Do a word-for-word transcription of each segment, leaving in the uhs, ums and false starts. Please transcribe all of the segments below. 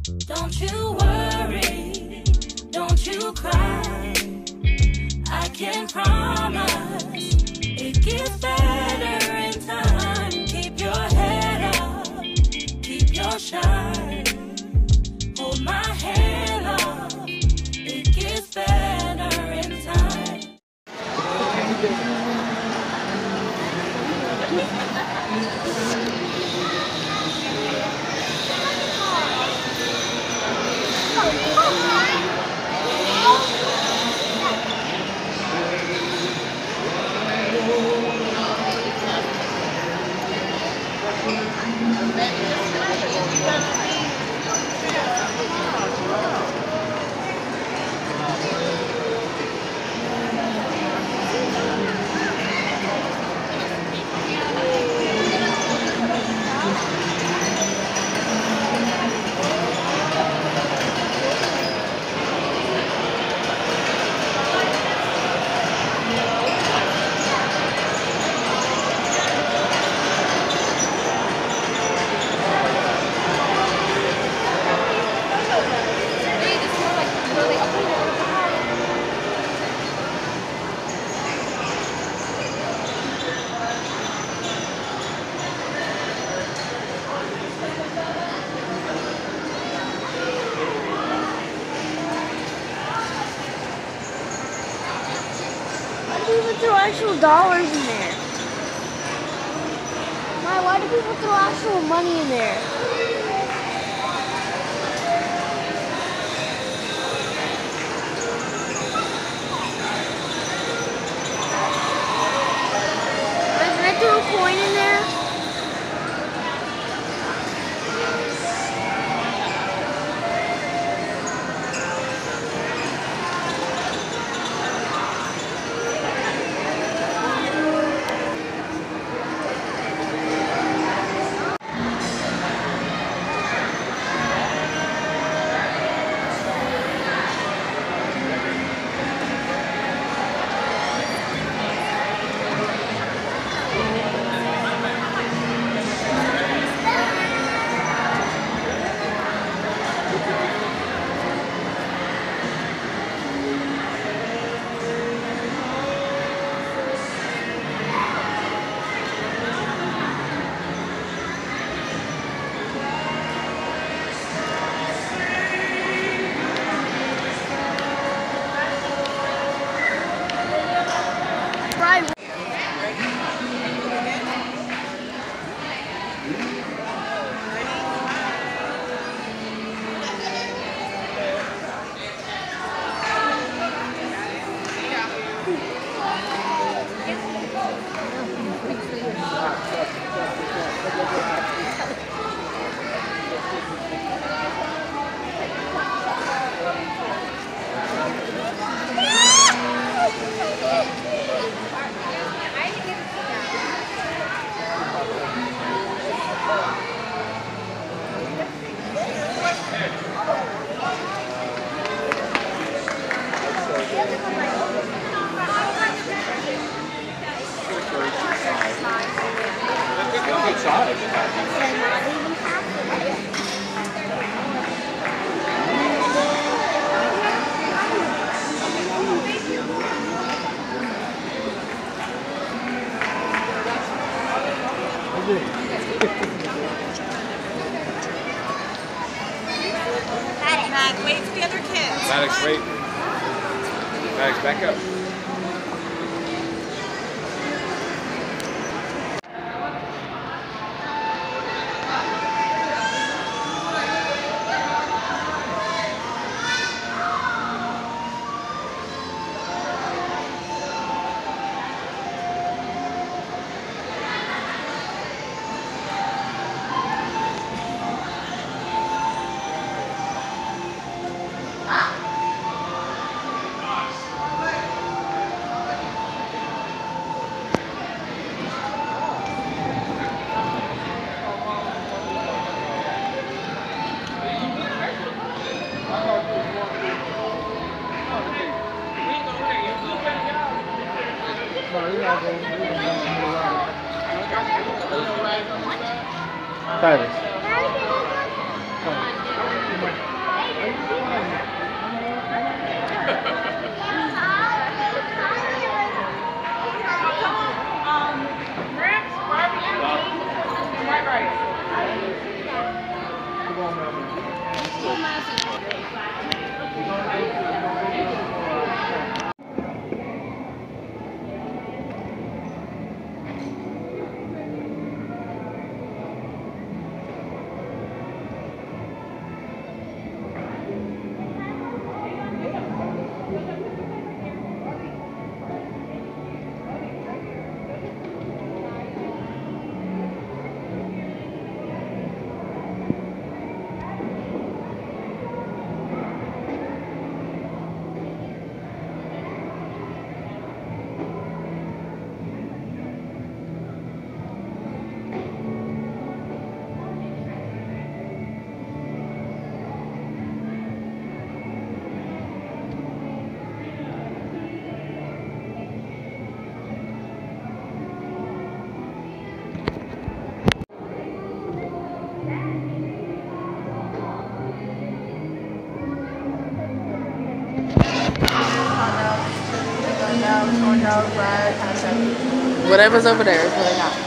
Don't you worry, don't you cry. I can promise it gets better in time. Keep your head up, keep your shine. Hold my hand up, it gets better in time. People throw actual dollars in there. Why, why do people throw actual money in there? Can I throw a coin in there? Right. Mac, wait for the other kids. Maddox, wait. Maddox, back up. Titus. Whatever's over there is what I got.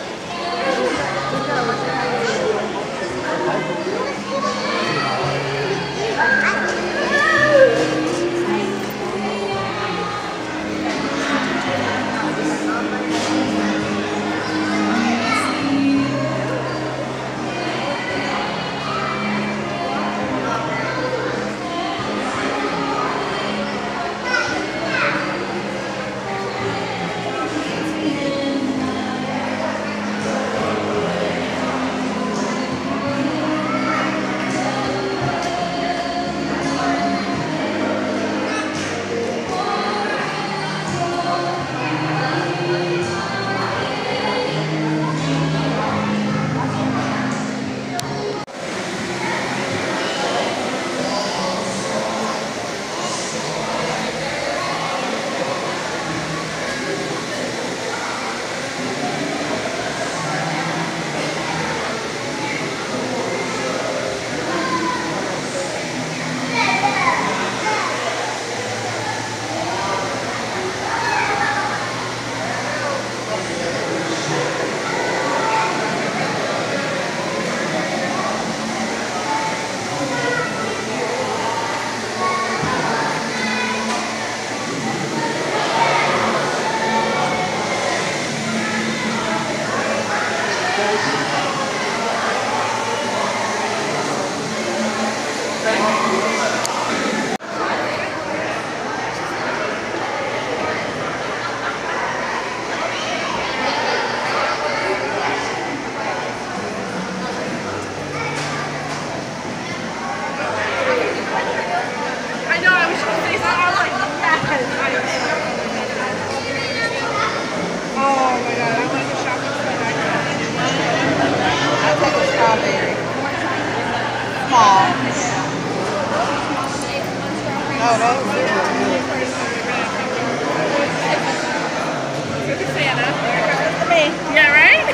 Yeah, right?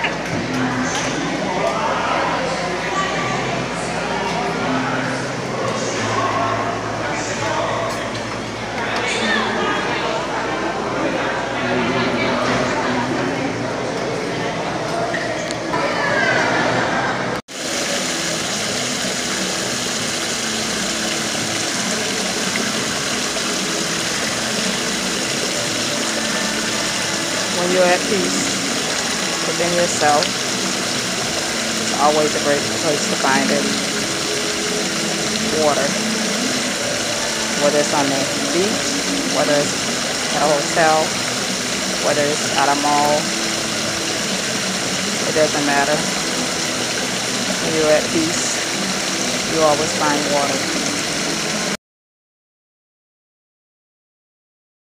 When you're at peace within yourself, it's always a great place to find it. Water. Whether it's on the beach, whether it's at a hotel, whether it's at a mall, it doesn't matter. When you're at peace, you always find water.